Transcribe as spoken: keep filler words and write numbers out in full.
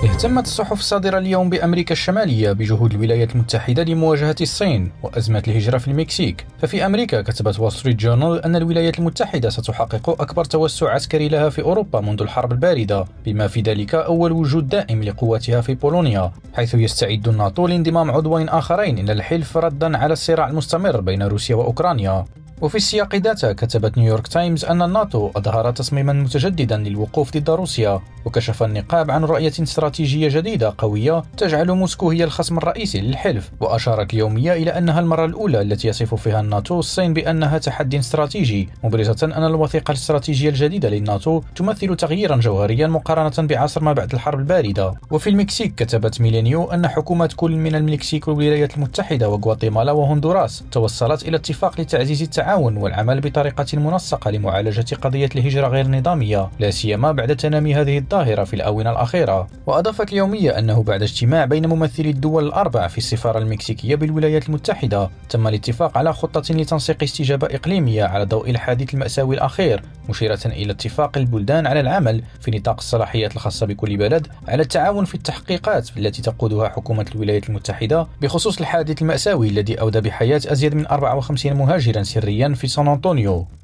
اهتمت الصحف الصادرة اليوم بأمريكا الشمالية بجهود الولايات المتحدة لمواجهة الصين وأزمة الهجرة في المكسيك. ففي أمريكا كتبت وول ستريت جورنال أن الولايات المتحدة ستحقق أكبر توسع عسكري لها في أوروبا منذ الحرب الباردة، بما في ذلك أول وجود دائم لقواتها في بولونيا، حيث يستعد الناتو لانضمام عضوين آخرين إلى الحلف ردا على الصراع المستمر بين روسيا وأوكرانيا. وفي السياق ذاته كتبت نيويورك تايمز أن الناتو أظهر تصميما متجددا للوقوف ضد روسيا، وكشف النقاب عن رؤية استراتيجية جديدة قوية تجعل موسكو هي الخصم الرئيسي للحلف. وأشارت اليومية إلى أنها المرة الأولى التي يصف فيها الناتو الصين بأنها تحدي استراتيجي، مبرزة أن الوثيقة الاستراتيجية الجديدة للناتو تمثل تغييرا جوهريا مقارنة بعصر ما بعد الحرب الباردة. وفي المكسيك كتبت ميلينيو أن حكومات كل من المكسيك والولايات المتحدة وغواتيمالا وهندوراس توصلت إلى اتفاق لتعزيز التعاون والعمل بطريقة منسقة لمعالجة قضية الهجرة غير النظامية، لا سيما بعد تنامي هذه الظاهرة في الآونة الأخيرة. وأضافت اليومية أنه بعد اجتماع بين ممثلي الدول الأربع في السفارة المكسيكية بالولايات المتحدة تم الاتفاق على خطة لتنسيق استجابة إقليمية على ضوء الحادث المأساوي الأخير، مشيرة إلى اتفاق البلدان على العمل في نطاق الصلاحيات الخاصة بكل بلد على التعاون في التحقيقات التي تقودها حكومة الولايات المتحدة بخصوص الحادث المأساوي الذي أودى بحياة أزيد من أربعة وخمسين مهاجرا سريا في سان أنطونيو.